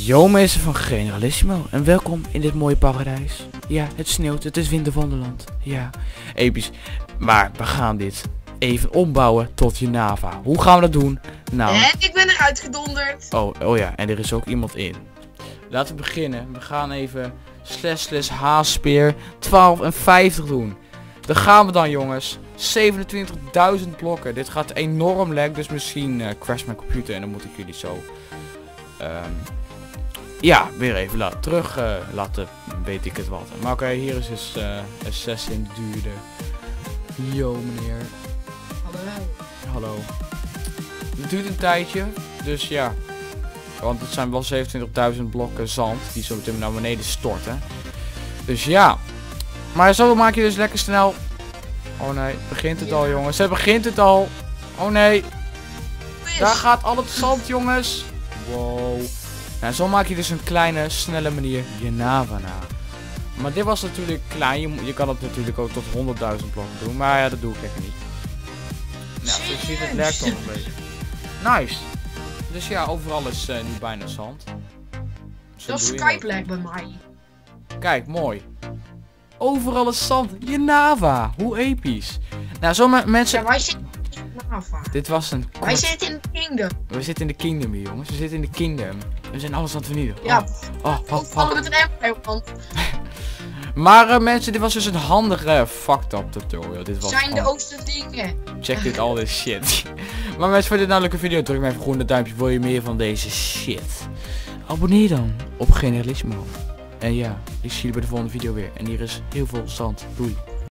Yo mensen van Generalissimo en welkom in dit mooie paradijs. Ja, het sneeuwt, het is Winterwonderland. Ja, episch. Maar we gaan dit even ombouwen tot Jenava. Hoe gaan we dat doen? Nou... En ik ben eruit gedonderd. Oh ja, en er is ook iemand in. Laten we beginnen. We gaan even / haarspeer 12,50 doen. Daar gaan we dan jongens. 27.000 blokken. Dit gaat enorm lag, dus misschien crasht mijn computer en dan moet ik jullie zo... ja, weer even laten, weet ik het wat. Maar oké, hier is dus Assassin duurder. Yo meneer. Hallo. Het duurt een tijdje, dus ja. Want het zijn wel 27.000 blokken zand die zo meteen naar beneden storten. Dus ja. Maar zo maak je dus lekker snel. Oh nee, begint het al jongens. Het begint het al. Oh nee. Daar gaat al het zand jongens. Wow. Nou, zo maak je dus een kleine, snelle manier Jenava na. Maar dit was natuurlijk klein. Je kan het natuurlijk ook tot 100.000 blokken doen. Maar ja, dat doe ik echt niet. Nou, je ziet het lijkt al een beetje. Nice. Dus ja, overal is nu bijna zand. Zo dat is Skype lag bij mij. Kijk, mooi. Overal is zand. Jenava. Hoe episch. Nou, zo mensen... Ja, wij zitten in Jenava. Dit was een... Wij zitten in de Kingdom. We zitten in de Kingdom hier, jongens. We zitten in de Kingdom. We zijn alles aan het vernietigen. Ja. Oh. Met een empire, man. Maar mensen, dit was dus een handige fucked up tutorial. Dit was zijn gewoon... de Oosterdingen. Check dit al this shit. Maar mensen, voor dit nou leuke video, druk me even groen duimpje. Wil je meer van deze shit? Abonneer dan op Generalismo. En ja, ik zie jullie bij de volgende video weer. En hier is heel veel zand. Doei.